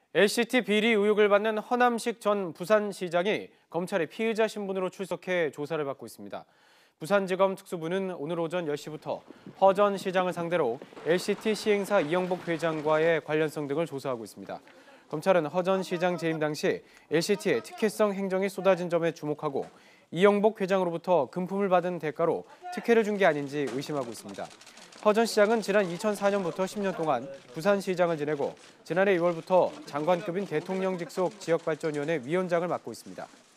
LCT 비리 의혹을 받는 허남식 전 부산시장이 검찰의 피의자 신분으로 출석해 조사를 받고 있습니다. 부산지검 특수부는 오늘 오전 10시부터 허 전 시장을 상대로 LCT 시행사 이영복 회장과의 관련성 등을 조사하고 있습니다. 검찰은 허 전 시장 재임 당시 LCT의 특혜성 행정이 쏟아진 점에 주목하고 이영복 회장으로부터 금품을 받은 대가로 특혜를 준 게 아닌지 의심하고 있습니다. 허 전 시장은 지난 2004년부터 10년 동안 부산시장을 지내고 지난해 2월부터 장관급인 대통령 직속 지역발전위원회 위원장을 맡고 있습니다.